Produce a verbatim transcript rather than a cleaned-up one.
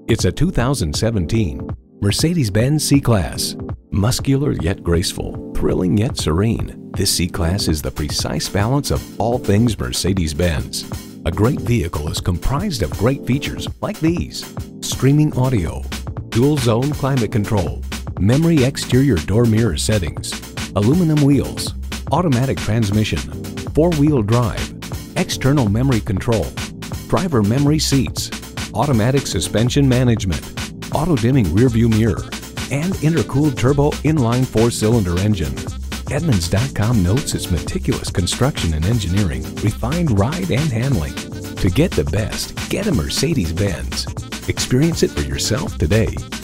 It's a two thousand seventeen Mercedes-Benz C-Class. Muscular yet graceful, thrilling yet serene, this C-Class is the precise balance of all things Mercedes-Benz. A great vehicle is comprised of great features like these: streaming audio, dual zone climate control, memory exterior door mirror settings, aluminum wheels, automatic transmission, four-wheel drive, external memory control, driver memory seats, automatic suspension management, auto-dimming rearview mirror, and intercooled turbo inline four-cylinder engine. Edmunds dot com notes its meticulous construction and engineering, refined ride and handling. To get the best, get a Mercedes-Benz. Experience it for yourself today.